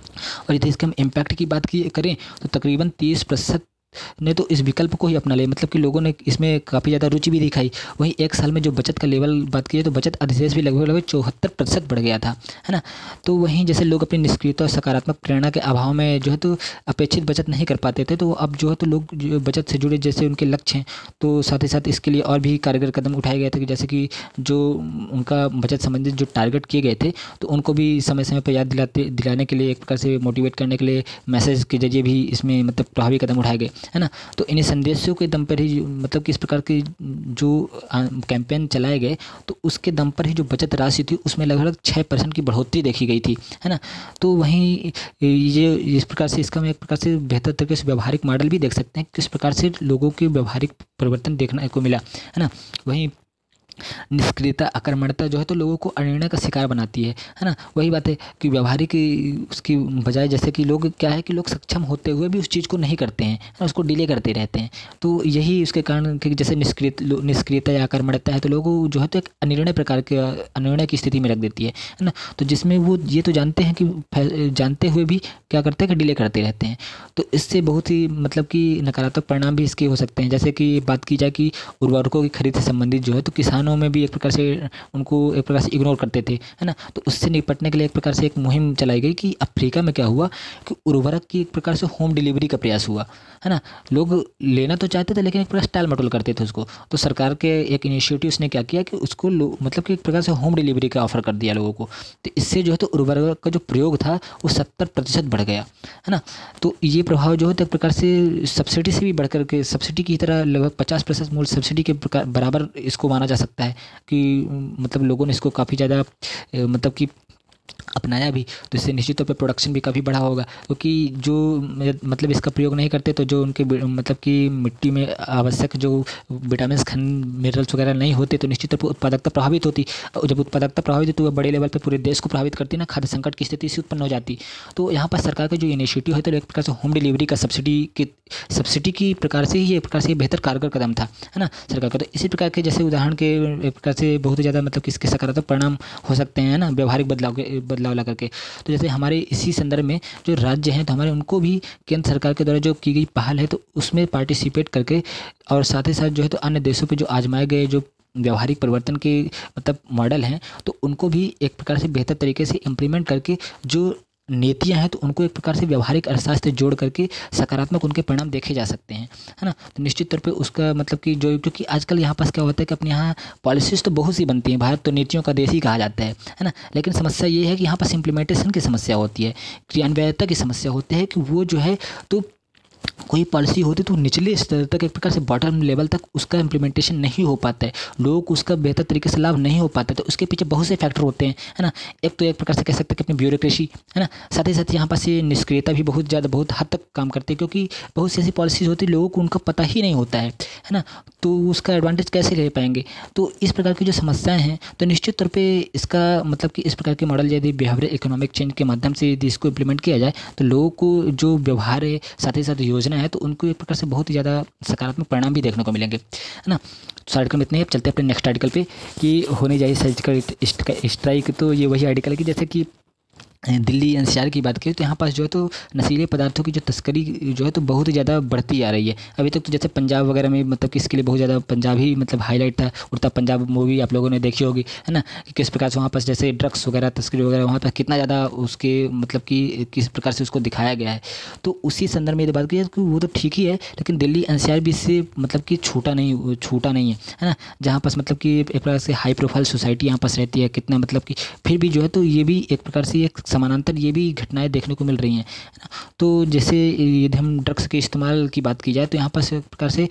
और यदि इसके हम इम्पैक्ट की बात की करें तो तकरीबन 30% ने तो इस विकल्प को ही अपना लिया, मतलब कि लोगों ने इसमें काफ़ी ज़्यादा रुचि भी दिखाई। वहीं 1 साल में जो बचत का लेवल बात की तो बचत अधिशेष भी लगभग 74% बढ़ गया था, है ना। तो वहीं जैसे लोग अपनी निष्क्रियता और सकारात्मक प्रेरणा के अभाव में जो है तो अपेक्षित बचत नहीं कर पाते थे, तो अब जो है तो लोग जो बचत से जुड़े जैसे उनके लक्ष्य हैं तो साथ ही साथ इसके लिए और भी कारगर कदम उठाए गए थे कि जैसे कि जो उनका बचत संबंधित जो टारगेट किए गए थे तो उनको भी समय समय पर याद दिलाने के लिए एक प्रकार से मोटिवेट करने के लिए मैसेज के जरिए भी इसमें मतलब प्रभावी कदम उठाए गए, है ना। तो इन्हीं संदेशों के दम पर ही मतलब किस प्रकार के जो कैंपेन चलाए गए तो उसके दम पर ही जो बचत राशि थी उसमें लगभग 6% की बढ़ोतरी देखी गई थी, है ना। तो वहीं ये इस प्रकार से इसका हम एक प्रकार से बेहतर तरीके से व्यवहारिक मॉडल भी देख सकते हैं किस प्रकार से लोगों के व्यवहारिक परिवर्तन देखने को मिला, है ना। वहीं निष्क्रियता आक्रामकता जो है तो लोगों को अनिर्णय का शिकार बनाती है ना। वही बात है कि व्यवहारिक उसकी बजाय जैसे कि लोग क्या है कि लोग सक्षम होते हुए भी उस चीज़ को नहीं करते हैं, उसको डिले करते रहते हैं। तो यही उसके कारण कि जैसे निष्क्रियता या आक्रामकता है तो लोगों जो है तो एक अनिर्णय की स्थिति में रख देती है ना। तो जिसमें वो ये तो जानते हैं कि जानते हुए भी क्या करते हैं कि डिले करते रहते हैं। तो इससे बहुत ही मतलब कि नकारात्मक परिणाम भी इसके हो सकते हैं। जैसे कि बात की जाए कि उर्वरकों की खरीद से संबंधित जो है तो किसानों में भी एक प्रकार से उनको एक प्रकार से इग्नोर करते थे, है ना। तो उससे निपटने के लिए एक प्रकार से एक मुहिम चलाई गई कि अफ्रीका में क्या हुआ कि उर्वरक की एक प्रकार से होम डिलीवरी का प्रयास हुआ, है ना। लोग लेना तो चाहते थे लेकिन एक प्रकार टाल मटोल करते थे उसको। तो सरकार के एक इनिशिएटिव ने क्या किया कि उसको मतलब कि एक प्रकार से होम डिलीवरी का ऑफर कर दिया लोगों को। तो इससे जो है तो उर्वरक का जो प्रयोग था वो 70% बढ़ गया, है ना। तो ये प्रभाव जो है तो एक प्रकार से सब्सिडी से भी बढ़कर के सब्सिडी की तरह लगभग 50% मूल्य सब्सिडी के बराबर इसको माना जा सकता है कि मतलब लोगों ने इसको काफ़ी ज़्यादा मतलब कि अपनाया भी। तो इससे निश्चित तौर पे प्रोडक्शन भी काफ़ी बढ़ा होगा, क्योंकि जो मतलब इसका प्रयोग नहीं करते तो जो उनके मतलब कि मिट्टी में आवश्यक जो विटामिन खनिज मिनरल्स वगैरह नहीं होते तो निश्चित तौर पर उत्पादकता प्रभावित होती। और जब उत्पादकता प्रभावित होती तो वह बड़े लेवल पर पूरे देश को प्रभावित करती ना, खाद्य संकट की स्थिति से उत्पन्न हो जाती। तो यहाँ पर सरकार का जो इनिशिएटिव है तो एक प्रकार से होम डिलीवरी का सब्सिडी की प्रकार से ही एक प्रकार से बेहतर कारगर कदम था, है ना, सरकार का। तो इसी प्रकार के जैसे उदाहरण के एक प्रकार से बहुत ज़्यादा मतलब कि इसके सकारात्मक परिणाम हो सकते हैं ना व्यवहारिक बदलाव ला करके। तो जैसे हमारे इसी संदर्भ में जो राज्य हैं तो हमारे उनको भी केंद्र सरकार के द्वारा जो की गई पहल है तो उसमें पार्टिसिपेट करके और साथ ही साथ जो है तो अन्य देशों पे जो आजमाए गए जो व्यवहारिक परिवर्तन के मतलब मॉडल हैं तो उनको भी एक प्रकार से बेहतर तरीके से इम्प्लीमेंट करके जो नीतियां हैं तो उनको एक प्रकार से व्यवहारिक अर्थशास्त्र से जोड़ करके सकारात्मक उनके परिणाम देखे जा सकते हैं, है ना। तो निश्चित तौर पे उसका मतलब कि जो क्योंकि आजकल यहाँ पास क्या होता है कि अपने यहाँ पॉलिसीज़ तो बहुत सी बनती हैं, भारत तो नीतियों का देश ही कहा जाता है ना। लेकिन समस्या ये है कि यहाँ पास इम्प्लीमेंटेशन की समस्या होती है, क्रियान्वयता की समस्या होती है कि वो जो है तो कोई पॉलिसी होती तो निचले स्तर तक एक प्रकार से बॉटम लेवल तक उसका इम्प्लीमेंटेशन नहीं हो पाता है, लोगों को उसका बेहतर तरीके से लाभ नहीं हो पाता। तो उसके पीछे बहुत से फैक्टर होते हैं, है ना। एक तो एक प्रकार से कह सकते हैं कि अपनी ब्यूरोक्रेसी, है ना। साथ ही साथ यहाँ पास ये निष्क्रियता भी बहुत हद तक काम करती है, क्योंकि बहुत सी ऐसी पॉलिसीज़ होती है लोगों को उनका पता ही नहीं होता है ना। तो उसका एडवांटेज कैसे ले पाएंगे। तो इस प्रकार की जो समस्याएँ हैं तो निश्चित तौर पर इसका मतलब कि इस प्रकार के मॉडल यदि बिहेवियरल इकोनॉमिक चेंज के माध्यम से यदि इसको इम्प्लीमेंट किया जाए तो लोगों को जो व्यवहार है साथ ही साथ योजना हैं तो उनको एक प्रकार से बहुत ही ज़्यादा सकारात्मक परिणाम भी देखने को मिलेंगे, है ना। तो आर्टिकल में इतने ही। अब चलते हैं अपने नेक्स्ट आर्टिकल पे कि होनी चाहिए सर्जिकल स्ट्राइक। तो ये वही आर्टिकल है कि जैसे कि दिल्ली एनसीआर की बात करें तो यहाँ पास जो है तो नशीले पदार्थों की जो तस्करी जो है तो बहुत ही ज़्यादा बढ़ती आ रही है। अभी तक तो जैसे पंजाब वगैरह में मतलब कि इसके लिए बहुत ज़्यादा पंजाब ही मतलब हाईलाइट था। उड़ता पंजाब मूवी आप लोगों ने देखी होगी, है ना, कि किस प्रकार से वहाँ पास जैसे ड्रग्स वगैरह तस्करी वगैरह वहाँ पर कितना ज़्यादा उसके मतलब कि किस प्रकार से उसको दिखाया गया है। तो उसी संदर्भ में यदि बात की जाए तो वो तो ठीक ही है, लेकिन दिल्ली एनसीआर भी इससे मतलब कि छूटा नहीं है ना। जहाँ पास मतलब कि एक प्रकार से हाई प्रोफाइल सोसाइटी यहाँ पास रहती है, कितना मतलब कि फिर भी जो है तो ये भी एक प्रकार से एक समानांतर ये भी घटनाएं देखने को मिल रही हैं, है ना। तो जैसे यदि हम ड्रग्स के इस्तेमाल की बात की जाए तो यहाँ पर एक प्रकार से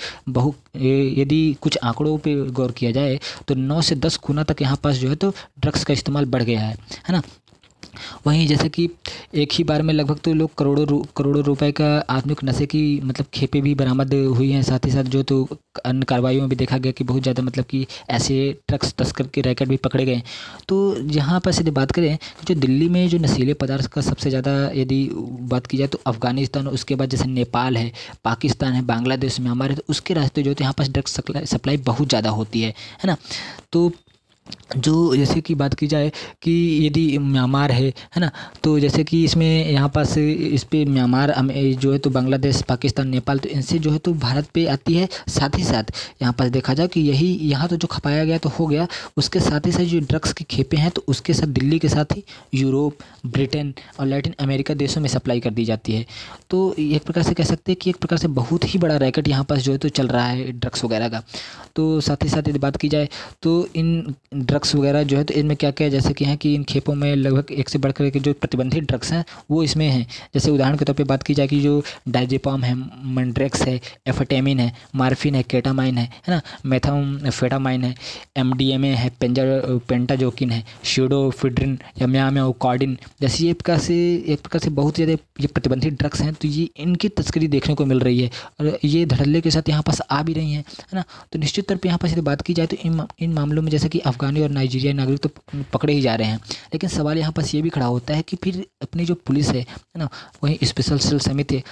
यदि कुछ आंकड़ों पे गौर किया जाए तो 9 से 10 गुना तक यहाँ पास जो है तो ड्रग्स का इस्तेमाल बढ़ गया है ना। वहीं जैसे कि एक ही बार में लगभग तो लोग करोड़ों रुपए का आधुनिक नशे की मतलब खेपें भी बरामद हुई हैं। साथ ही साथ जो तो अन्य कार्रवाइयों में भी देखा गया कि बहुत ज़्यादा मतलब कि ऐसे ड्रग्स तस्कर के रैकेट भी पकड़े गए। तो यहाँ पर यदि बात करें कि जो दिल्ली में जो नशीले पदार्थ का सबसे ज़्यादा यदि बात की जाए तो अफ़गानिस्तान, उसके बाद जैसे नेपाल है, पाकिस्तान है, बांग्लादेश, म्यांमार है, तो उसके रास्ते जो तो यहाँ पर ड्रग्स सप्लाई बहुत ज़्यादा होती है ना। तो जो जैसे कि बात की जाए कि यदि म्यांमार है ना, तो जैसे कि इसमें यहाँ पास इस पे म्यांमार जो है तो बांग्लादेश, पाकिस्तान, नेपाल, तो इनसे जो है तो भारत पे आती है। साथ ही साथ यहाँ पास देखा जाए कि यही यहाँ तो जो खपाया गया तो हो गया, उसके साथ ही साथ जो ड्रग्स की खेपें हैं तो उसके साथ दिल्ली के साथ ही यूरोप, ब्रिटेन और लैटिन अमेरिका देशों में सप्लाई कर दी जाती है। तो एक प्रकार से कह सकते हैं कि एक प्रकार से बहुत ही बड़ा रैकेट यहाँ पास जो है तो चल रहा है ड्रग्स वगैरह का। तो साथ ही साथ यदि बात की जाए तो इन ड्रग्स वगैरह जो है तो इनमें क्या क्या है, जैसे कि हैं कि इन खेपों में लगभग एक से बढ़कर के जो प्रतिबंधित ड्रग्स हैं वो इसमें हैं। जैसे उदाहरण के तौर पे बात की जाए कि जो डायजेपाम है, मंड्रेक्स है, एफेटामिन है, मार्फिन है, केटामाइन है ना, मेथाम्फेटामाइन है, एमडीएमए है, पेंटाजोकिन है, स्यूडोफिड्रिन, यामियामियोकार्डिन, जैसे ये एक प्रकार से बहुत ज़्यादा ये प्रतिबंधित ड्रग्स हैं। तो ये इनकी तस्करी देखने को मिल रही है और ये धड़ल्ले के साथ यहाँ पास आ भी रही हैं, है ना। तो निश्चित तौर पर यहाँ पास यदि बात की जाए तो इन मामलों में जैसे कि अफगानी और नाइजीरियाई नागरिक तो पकड़े ही जा रहे हैं, लेकिन सवाल यहाँ पास ये भी खड़ा होता है कि फिर अपनी जो पुलिस है ना, वहीं स्पेशल सेल समिति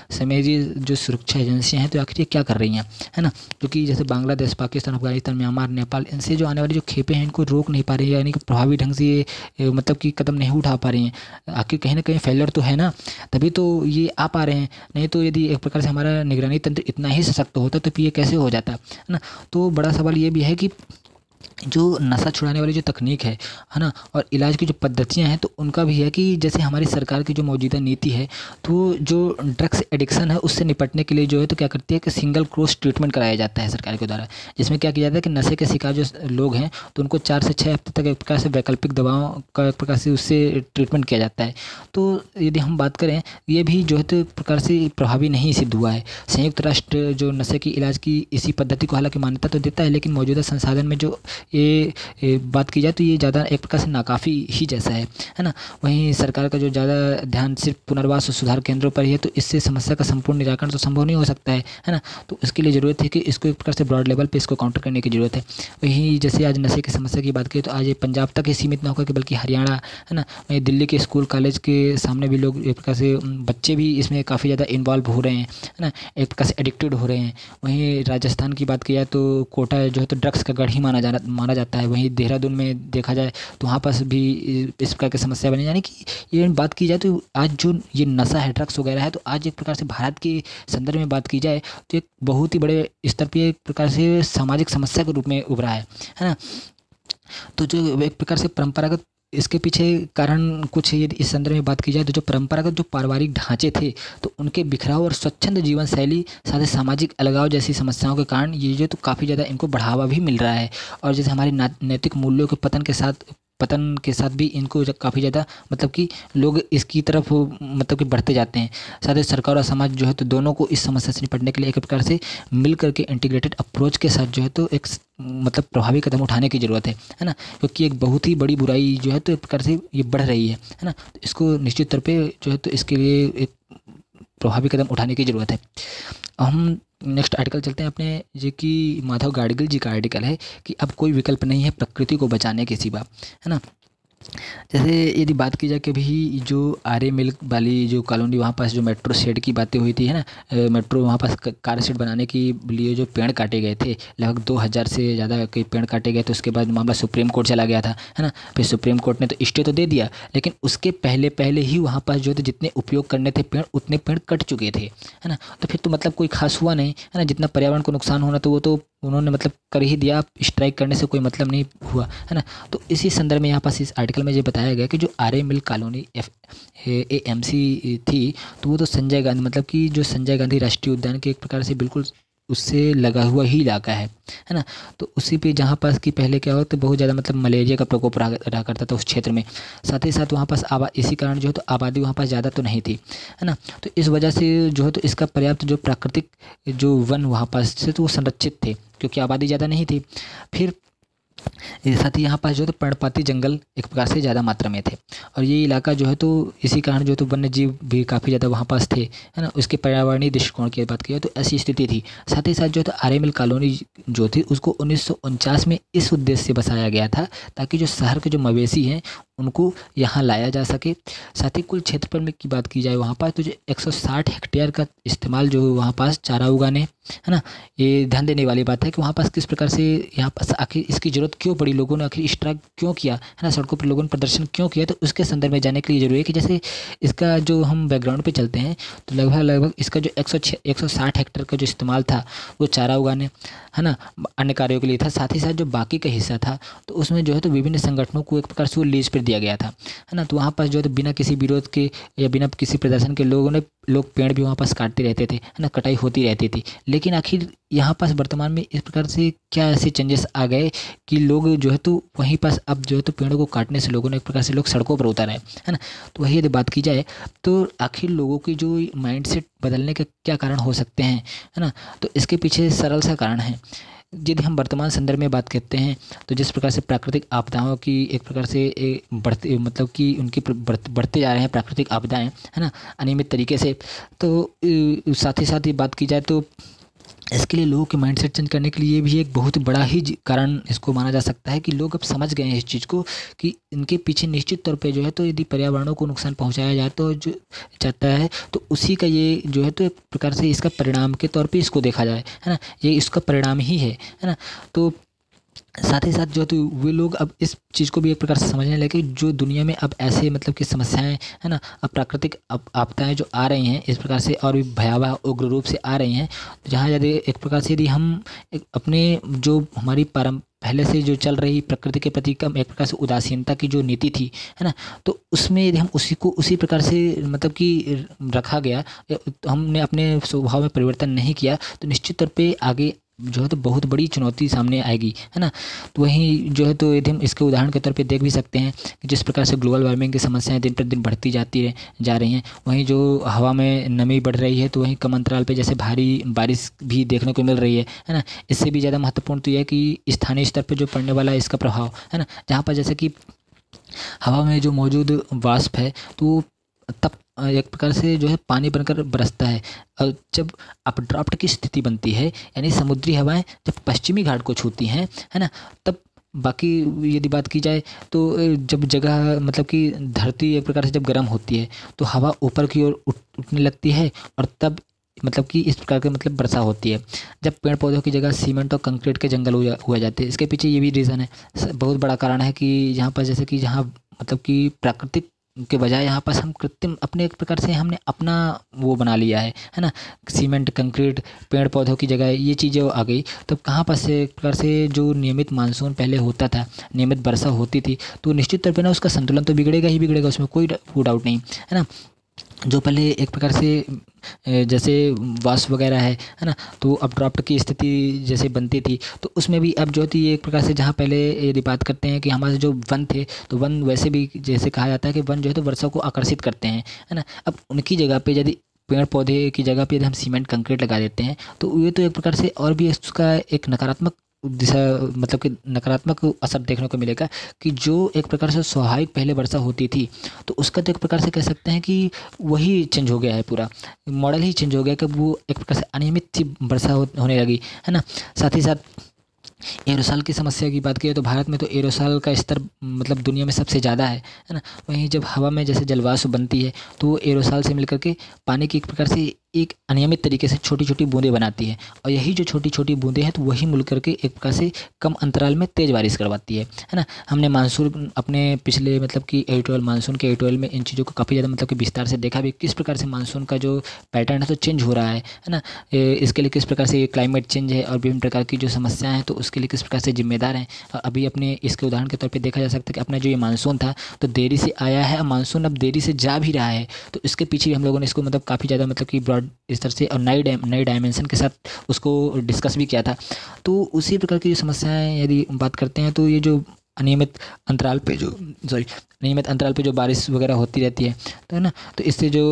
जो सुरक्षा एजेंसियां हैं तो आखिर ये क्या कर रही हैं, है ना। क्योंकि जैसे बांग्लादेश, पाकिस्तान, अफगानिस्तान, म्यांमार, नेपाल, इनसे जो आने वाली जो खेपें हैं इनको रोक नहीं पा रही है, यानी कि प्रभावी ढंग से ये मतलब कि कदम नहीं उठा पा रही हैं। आखिर कहीं ना कहीं फेलियर तो है ना, तभी तो ये आ पा रहे हैं। नहीं तो यदि एक प्रकार से हमारा निगरानी तंत्र इतना ही सशक्त होता तो ये कैसे हो जाता, है ना। तो बड़ा सवाल ये भी है कि जो नशा छुड़ाने वाली जो तकनीक है ना, और इलाज की जो पद्धतियां हैं तो उनका भी है कि जैसे हमारी सरकार की जो मौजूदा नीति है तो जो ड्रग्स एडिक्शन है उससे निपटने के लिए जो है तो क्या करती है कि सिंगल कोर्स ट्रीटमेंट कराया जाता है सरकार के द्वारा, जिसमें क्या किया जाता है कि नशे के शिकार जो लोग हैं तो उनको 4 से 6 हफ्ते तक एक प्रकार से वैकल्पिक दवाओं का एक प्रकार से उससे ट्रीटमेंट किया जाता है। तो यदि हम बात करें ये भी जो है तो एक प्रकार से प्रभावी नहीं सिद्ध हुआ है। संयुक्त राष्ट्र जो नशे की इलाज की इसी पद्धति को हालांकि मान्यता तो देता है, लेकिन मौजूदा संसाधन में जो ये बात की जाए तो ये ज़्यादा एक प्रकार से नाकाफ़ी ही जैसा है ना। वहीं सरकार का जो ज़्यादा ध्यान सिर्फ पुनर्वास और सुधार केंद्रों पर ही है तो इससे समस्या का संपूर्ण निराकरण तो संभव नहीं हो सकता है ना। तो इसके लिए ज़रूरत है कि इसको एक प्रकार से ब्रॉड लेवल पे इसको काउंटर करने की ज़रूरत है। वहीं जैसे आज नशे की समस्या की बात करें तो आज ये पंजाब तक ही सीमित ना होकर कि बल्कि हरियाणा, है ना, वहीं दिल्ली के स्कूल कॉलेज के सामने भी लोग एक प्रकार से बच्चे भी इसमें काफ़ी ज़्यादा इन्वॉल्व हो रहे हैं, है ना, एक प्रकार से एडिक्टेड हो रहे हैं। वहीं राजस्थान की बात की जाए तो कोटा जो है तो ड्रग्स का गढ़ ही माना जाता है। वहीं देहरादून में देखा जाए तो वहाँ पास भी इस प्रकार की समस्या बनी, यानी कि ये बात की जाए तो आज जो ये नशा है ड्रग्स वगैरह है तो आज एक प्रकार से भारत के संदर्भ में बात की जाए तो एक बहुत ही बड़े स्तर पर एक प्रकार से सामाजिक समस्या के रूप में उभरा है ना। तो जो एक प्रकार से परंपरागत इसके पीछे कारण कुछ यदि इस संदर्भ में बात की जाए तो जो परंपरागत जो पारिवारिक ढांचे थे तो उनके बिखराव और स्वच्छंद जीवन शैली, साथ ही सामाजिक अलगाव जैसी समस्याओं के कारण ये जो तो काफ़ी ज़्यादा इनको बढ़ावा भी मिल रहा है। और जैसे हमारे नैतिक मूल्यों के पतन के साथ भी इनको काफ़ी ज़्यादा मतलब कि लोग इसकी तरफ मतलब कि बढ़ते जाते हैं। साथ ही सरकार और समाज जो है तो दोनों को इस समस्या से निपटने के लिए एक प्रकार से मिल करके इंटीग्रेटेड अप्रोच के साथ जो है तो एक मतलब प्रभावी कदम उठाने की ज़रूरत है ना। क्योंकि एक बहुत ही बड़ी बुराई जो है तो एक प्रकार से ये बढ़ रही है ना। तो इसको निश्चित तौर पे जो है तो इसके लिए एक प्रभावी कदम उठाने की ज़रूरत है। हम नेक्स्ट आर्टिकल चलते हैं अपने, जो कि माधव गाडगिल जी का आर्टिकल है कि अब कोई विकल्प नहीं है प्रकृति को बचाने के सिवा, है ना। जैसे यदि बात की जाए कि अभी जो आर्य मिल्क वाली जो कॉलोनी वहाँ पास जो मेट्रो शेड की बातें हुई थी है ना, मेट्रो वहाँ पास कार शेड बनाने के लिए जो पेड़ काटे गए थे, लगभग 2000 से ज़्यादा कई पेड़ काटे गए, तो उसके बाद मामला सुप्रीम कोर्ट चला गया था, है ना। फिर सुप्रीम कोर्ट ने तो स्टे तो दे दिया, लेकिन उसके पहले पहले ही वहाँ पास जो थे जितने उपयोग करने थे पेड़, उतने पेड़ कट चुके थे, है ना। तो फिर तो मतलब कोई खास हुआ नहीं, है ना। जितना पर्यावरण को नुकसान होना तो वो तो उन्होंने मतलब कर ही दिया, स्ट्राइक करने से कोई मतलब नहीं हुआ, है ना। तो इसी संदर्भ में यहाँ पास इस आर्टिकल में ये बताया गया कि जो आर्य मिल्क कॉलोनी AMC थी, तो वो तो संजय गांधी मतलब कि जो संजय गांधी राष्ट्रीय उद्यान के एक प्रकार से बिल्कुल उससे लगा हुआ ही इलाका है ना। तो उसी पे जहाँ पास कि पहले क्या हो तो बहुत ज़्यादा मतलब मलेरिया का प्रकोप रहा करता था उस क्षेत्र में। साथ ही साथ वहाँ पास इसी कारण जो है तो आबादी वहाँ पास ज़्यादा तो नहीं थी, है ना। तो इस वजह से जो है तो इसका पर्याप्त जो प्राकृतिक जो वन वहाँ पास से तो वो संरक्षित थे, क्योंकि आबादी ज़्यादा नहीं थी। फिर साथ ही यहाँ पास जो है तो पर्णपाती जंगल एक प्रकार से ज़्यादा मात्रा में थे, और ये इलाका जो है तो इसी कारण जो है तो वन्य जीव भी काफ़ी ज़्यादा वहाँ पास थे, है ना। उसके पर्यावरणीय दृष्टिकोण की बात की तो ऐसी स्थिति थी। साथ ही साथ जो है तो आर्य मिल्क कॉलोनी जो थी उसको 1949 में इस उद्देश्य से बसाया गया था ताकि जो शहर के जो मवेशी हैं उनको यहाँ लाया जा सके। साथ ही कुल क्षेत्रफल में की बात की जाए वहाँ पास तो जो 160 हेक्टेयर का इस्तेमाल जो वहाँ पास चारा उगाने, है ना। ये ध्यान देने वाली बात है कि वहाँ पास किस प्रकार से यहाँ पास आखिर इसकी ज़रूरत क्यों पड़ी, लोगों ने आखिर स्ट्राइक क्यों किया, है ना, सड़कों पर लोगों ने प्रदर्शन क्यों किया। तो उसके संदर्भ में जाने के लिए जरूरी है कि जैसे इसका जो हम बैकग्राउंड पे चलते हैं तो लगभग इसका जो 160 हेक्टेयर का जो इस्तेमाल था वो चारा उगाने, है ना, अन्य कार्यों के लिए था। साथ ही साथ जो बाकी का हिस्सा था तो उसमें जो है तो विभिन्न संगठनों को एक प्रकार से वो लीज पर दिया गया था, है ना। तो वहाँ पास जो है तो बिना किसी विरोध के या बिना किसी प्रदर्शन के लोग पेड़ भी वहाँ पास काटते रहते थे, है ना, कटाई होती रहती थी। लेकिन आखिर यहाँ पास वर्तमान में इस प्रकार से क्या ऐसे चेंजेस आ गए कि लोग जो है तो वहीं पास अब जो है तो पेड़ों को काटने से लोगों ने एक प्रकार से लोग सड़कों पर उतर आए, है ना। तो वही यदि बात की जाए तो आखिर लोगों की जो माइंडसेट बदलने के क्या कारण हो सकते हैं, है ना। तो इसके पीछे सरल सा कारण है। यदि हम वर्तमान संदर्भ में बात करते हैं तो जिस प्रकार से प्राकृतिक आपदाओं की एक प्रकार से बढ़ते मतलब कि उनकी बढ़ते जा रहे हैं प्राकृतिक आपदाएं, है ना, अनियमित तरीके से। तो साथ ही साथ ये बात की जाए तो इसके लिए लोगों के माइंडसेट चेंज करने के लिए भी एक बहुत बड़ा ही कारण इसको माना जा सकता है कि लोग अब समझ गए हैं इस चीज़ को कि इनके पीछे निश्चित तौर पे जो है तो यदि पर्यावरणों को नुकसान पहुंचाया जाए तो जो जाता है तो उसी का ये जो है तो एक प्रकार से इसका परिणाम के तौर पे इसको देखा जाए, है ना, ये इसका परिणाम ही है ना। तो साथ ही साथ जो है तो वे लोग अब इस चीज़ को भी एक प्रकार से समझने लगे जो दुनिया में अब ऐसे मतलब कि समस्याएं, है ना, अब प्राकृतिक आपदाएं जो आ रही हैं इस प्रकार से और भी भयावह उग्र रूप से आ रही हैं, तो जहाँ यदि एक प्रकार से यदि हम अपने जो हमारी पहले से जो चल रही प्रकृति के प्रति कम एक प्रकार से उदासीनता की जो नीति थी, है ना, तो उसमें यदि हम उसी प्रकार से मतलब कि रखा गया, तो हमने अपने स्वभाव में परिवर्तन नहीं किया तो निश्चित तौर पे आगे जो है तो बहुत बड़ी चुनौती सामने आएगी, है ना। तो वहीं जो है तो यदि हम इसके उदाहरण के तौर पे देख भी सकते हैं कि जिस प्रकार से ग्लोबल वार्मिंग की समस्याएं दिन प्रतिदिन बढ़ती जा रही हैं, वहीं जो हवा में नमी बढ़ रही है तो वहीं कम अंतराल पे जैसे भारी बारिश भी देखने को मिल रही है ना। इससे भी ज़्यादा महत्वपूर्ण तो यह है कि स्थानीय स्तर पर जो पड़ने वाला है इसका प्रभाव, है ना, जहाँ पर जैसे कि हवा में जो मौजूद वाष्प है तो तब एक प्रकार से जो है पानी बनकर बरसता है, और जब अपड्राफ्ट की स्थिति बनती है यानी समुद्री हवाएं जब पश्चिमी घाट को छूती हैं, है ना, तब बाकी यदि बात की जाए तो जब जगह मतलब कि धरती एक प्रकार से जब गर्म होती है तो हवा ऊपर की ओर उठने लगती है, और तब मतलब कि इस प्रकार के मतलब वर्षा होती है। जब पेड़ पौधों की जगह सीमेंट और कंक्रीट के जंगल हुआ जाते हैं, इसके पीछे ये भी रीज़न है, बहुत बड़ा कारण है कि यहाँ पर जैसे कि जहाँ मतलब कि प्राकृतिक के बजाय यहाँ पास हम कृत्रिम अपने एक प्रकार से हमने अपना वो बना लिया है ना। सीमेंट कंक्रीट पेड़ पौधों की जगह ये चीज़ें आ गई, तो कहाँ पास से एक प्रकार से जो नियमित मानसून पहले होता था, नियमित वर्षा होती थी, तो निश्चित तौर पे ना उसका संतुलन तो बिगड़ेगा ही बिगड़ेगा, उसमें कोई डाउट नहीं, है ना। जो पहले एक प्रकार से जैसे वाष्प वगैरह है ना, तो अब ड्राफ्ट की स्थिति जैसे बनती थी तो उसमें भी अब जो थी एक प्रकार से जहाँ पहले यदि बात करते हैं कि हमारे जो वन थे तो वन वैसे भी जैसे कहा जाता है कि वन जो है तो वर्षा को आकर्षित करते हैं, है ना। अब उनकी जगह पे यदि पेड़ पौधे की जगह पे यदि हम सीमेंट कंक्रीट लगा देते हैं तो ये तो एक प्रकार से और भी उसका एक नकारात्मक दिशा मतलब कि नकारात्मक असर देखने को मिलेगा कि जो एक प्रकार से स्वाभाविक पहले वर्षा होती थी तो उसका तो एक प्रकार से कह सकते हैं कि वही चेंज हो गया है, पूरा मॉडल ही चेंज हो गया कि वो एक प्रकार से अनियमित सी वर्षा होने लगी, है ना। साथ ही साथ एरोसॉल की समस्या की बात करें तो भारत में तो एरोसॉल का स्तर मतलब दुनिया में सबसे ज़्यादा है ना। वहीं जब हवा में जैसे जलवायु बनती है तो वो एरोसॉल से मिलकर के पानी की एक प्रकार से एक अनियमित तरीके से छोटी छोटी बूंदें बनाती है, और यही जो छोटी छोटी बूंदें हैं तो वही मिल करके एक प्रकार से कम अंतराल में तेज़ बारिश करवाती है ना। हमने मानसून अपने पिछले मतलब कि एडिटोरियल मानसून के एडिटोरियल में इन चीज़ों को काफ़ी ज़्यादा मतलब कि विस्तार से देखा भी, किस प्रकार से मानसून का जो पैटर्न है तो चेंज हो रहा है ना। इसके लिए किस प्रकार से क्लाइमेट चेंज है और विभिन्न प्रकार की जो समस्याएं हैं तो उसके लिए किस प्रकार से जिम्मेदार हैं। अभी अपने इसके उदाहरण के तौर पे देखा जा सकता है कि अपना जो ये मानसून था तो देरी से आया है, मानसून अब देरी से जा भी रहा है, तो इसके पीछे भी हम लोगों ने इसको मतलब काफ़ी ज़्यादा मतलब कि ब्रॉड स्तर से और नई डायमेंशन के साथ उसको डिस्कस भी किया था। तो उसी प्रकार की जो समस्याएं यदि बात करते हैं तो ये जो अनियमित अंतराल पे जो नियमित अंतराल पे जो बारिश वगैरह होती रहती है तो है ना, तो इससे जो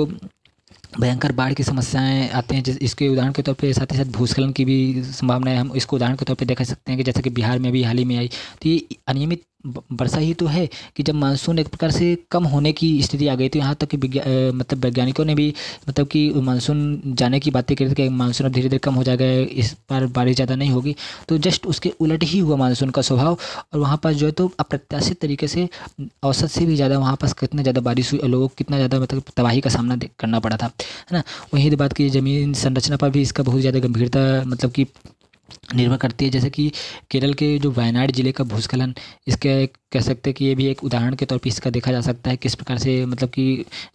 भयंकर बाढ़ की समस्याएं आते हैं, जिस इसके उदाहरण के तौर पे साथ ही साथ भूस्खलन की भी संभावना है। हम इसको उदाहरण के तौर पे देख सकते हैं कि जैसे कि बिहार में भी हाल ही में आई, तो ये अनियमित वर्षा ही तो है कि जब मानसून एक प्रकार से कम होने की स्थिति आ गई थी, यहाँ तक कि मतलब वैज्ञानिकों ने भी मतलब कि मानसून जाने की बातें करी थी कि मानसून अब धीरे धीरे कम हो जाएगा, इस बार बारिश ज़्यादा नहीं होगी, तो जस्ट उसके उलट ही हुआ मानसून का स्वभाव। और वहाँ पर जो है तो अप्रत्याशित तरीके से औसत से भी ज़्यादा वहाँ पर कितना ज़्यादा बारिश हुई और लोगों को कितना ज़्यादा मतलब तबाही का सामना करना पड़ा था, है ना। वहीं बात की ज़मीन संरचना पर भी इसका बहुत ज़्यादा गंभीरता मतलब कि निर्भर करती है। जैसे कि केरल के जो वायनाड ज़िले का भूस्खलन, इसका एक कह सकते हैं कि ये भी एक उदाहरण के तौर पे इसका देखा जा सकता है किस प्रकार से मतलब कि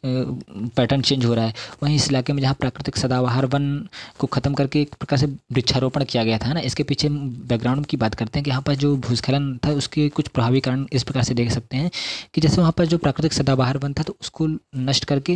पैटर्न चेंज हो रहा है। वहीं इस इलाके में जहाँ प्राकृतिक सदाबहार वन को ख़त्म करके एक प्रकार से वृक्षारोपण किया गया था, है ना। इसके पीछे बैकग्राउंड की बात करते हैं कि यहाँ पर जो भूस्खलन था उसके कुछ प्रभावी कारण इस प्रकार से देख सकते हैं कि जैसे वहाँ पर जो प्राकृतिक सदाबहार वन था तो उसको नष्ट करके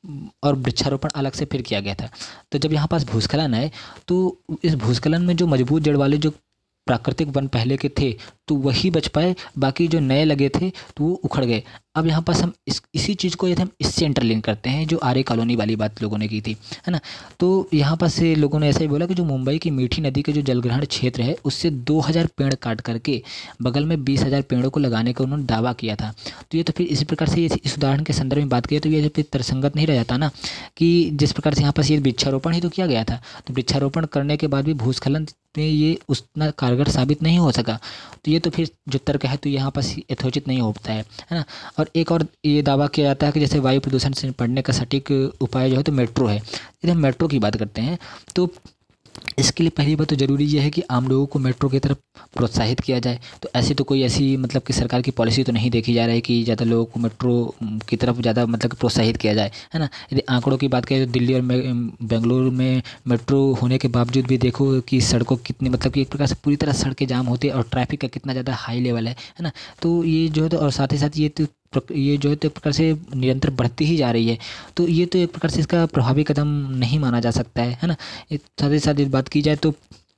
और वृक्षारोपण अलग से फिर किया गया था। तो जब यहाँ पास भूस्खलन आए तो इस भूस्खलन में जो मजबूत जड़ वाले जो प्राकृतिक वन पहले के थे तो वही बच पाए, बाकी जो नए लगे थे तो वो उखड़ गए। अब यहाँ पास हम इसी चीज़ को यदि हम इससे इंटरलिंक करते हैं जो आर्य कॉलोनी वाली बात लोगों ने की थी, है ना, तो यहाँ पास से लोगों ने ऐसा ही बोला कि जो मुंबई की मीठी नदी के जो जलग्रहण क्षेत्र है उससे 2000 पेड़ काट करके बगल में 20,000 पेड़ों को लगाने का उन्होंने दावा किया था। तो ये तो फिर इसी प्रकार से इस उदाहरण के संदर्भ में बात किया तो ये फिर तर्कसंगत नहीं रह जाता ना, कि जिस प्रकार से यहाँ पास ये वृक्षारोपण ही तो किया गया था, तो वृक्षारोपण करने के बाद भी भूस्खलन में ये उतना कारगर साबित नहीं हो सका, तो ये तो फिर जो तर्क है तो यहाँ पर यथोचित नहीं हो पाता है ना। और एक और ये दावा किया जाता है कि जैसे वायु प्रदूषण से निपटने का सटीक उपाय जो है तो मेट्रो है। यदि हम मेट्रो की बात करते हैं तो इसके लिए पहली बात तो ज़रूरी ये है कि आम लोगों को मेट्रो की तरफ प्रोत्साहित किया जाए। तो ऐसी तो कोई ऐसी मतलब कि सरकार की पॉलिसी तो नहीं देखी जा रही कि ज़्यादा लोगों को मेट्रो की तरफ ज़्यादा मतलब कि प्रोत्साहित किया जाए, है ना। यदि आंकड़ों की बात करें तो दिल्ली और बेंगलुरु में मेट्रो होने के बावजूद भी देखो कि सड़कों कितनी मतलब कि एक प्रकार से पूरी तरह सड़कें जाम होती है और ट्रैफिक का कितना ज़्यादा हाई लेवल है ना। तो ये जो है तो और साथ ही साथ ये जो है तो एक प्रकार से निरंतर बढ़ती ही जा रही है, तो ये तो एक प्रकार से इसका प्रभावी कदम नहीं माना जा सकता है ना। साथ ही साथ इस बात की जाए तो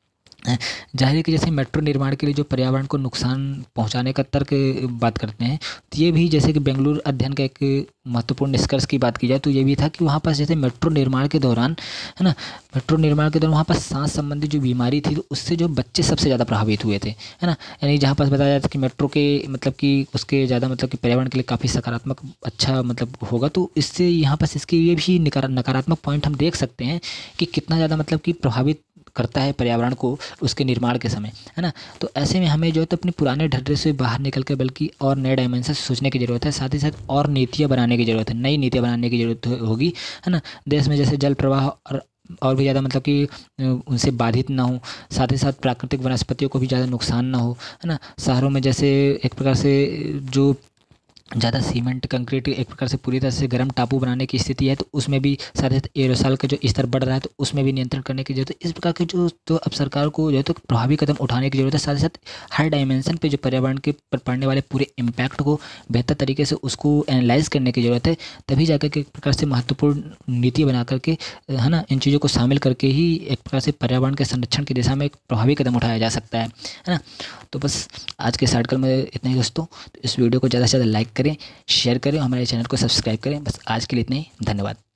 जाहिर है कि जैसे मेट्रो निर्माण के लिए जो पर्यावरण को नुकसान पहुंचाने का तर्क बात करते हैं, तो ये भी जैसे कि बेंगलुरु अध्ययन का एक महत्वपूर्ण निष्कर्ष की बात की जाए तो ये भी था कि वहाँ पास जैसे मेट्रो निर्माण के दौरान, है ना, मेट्रो निर्माण के दौरान वहाँ पास सांस संबंधी जो बीमारी थी तो उससे जो बच्चे सबसे ज़्यादा प्रभावित हुए थे, है ना। यानी जहाँ पास बताया जाता है कि मेट्रो के मतलब कि उसके ज़्यादा मतलब कि पर्यावरण के लिए काफ़ी सकारात्मक अच्छा मतलब होगा, तो इससे यहाँ पास इसके ये भी नकारात्मक पॉइंट हम देख सकते हैं कि कितना ज़्यादा मतलब कि प्रभावित करता है पर्यावरण को उसके निर्माण के समय, है ना। तो ऐसे में हमें जो है तो अपने पुराने ढर्रे से बाहर निकल कर बल्कि और नए डायमेंशन से सोचने की ज़रूरत है। साथ ही साथ और नीतियाँ बनाने की ज़रूरत है, नई नीतियाँ बनाने की ज़रूरत होगी, है ना। देश में जैसे जल प्रवाह और भी ज़्यादा मतलब कि उनसे बाधित ना हो, साथ ही साथ प्राकृतिक वनस्पतियों को भी ज़्यादा नुकसान ना हो, है ना। शहरों में जैसे एक प्रकार से जो ज़्यादा सीमेंट कंक्रीट एक प्रकार से पूरी तरह से गर्म टापू बनाने की स्थिति है तो उसमें भी साथ ही एरोसॉल का जो स्तर बढ़ रहा है तो उसमें भी नियंत्रण करने की जरूरत है। इस प्रकार के जो तो अब सरकार को जो है तो प्रभावी कदम उठाने की जरूरत है। साथ ही साथ हर डायमेंशन पे जो पर्यावरण के पर पड़ने वाले पूरे इम्पैक्ट को बेहतर तरीके से उसको एनालाइज करने की ज़रूरत है, तभी जाकर के एक प्रकार से महत्वपूर्ण नीति बना करके, है ना, इन चीज़ों को शामिल करके ही एक प्रकार से पर्यावरण के संरक्षण की दिशा में एक प्रभावी कदम उठाया जा सकता है ना। तो बस आज के इस आर्टिकल में इतना ही दोस्तों। तो इस वीडियो को ज़्यादा से ज़्यादा लाइक करें, शेयर करें, हमारे चैनल को सब्सक्राइब करें। बस आज के लिए इतना ही, धन्यवाद।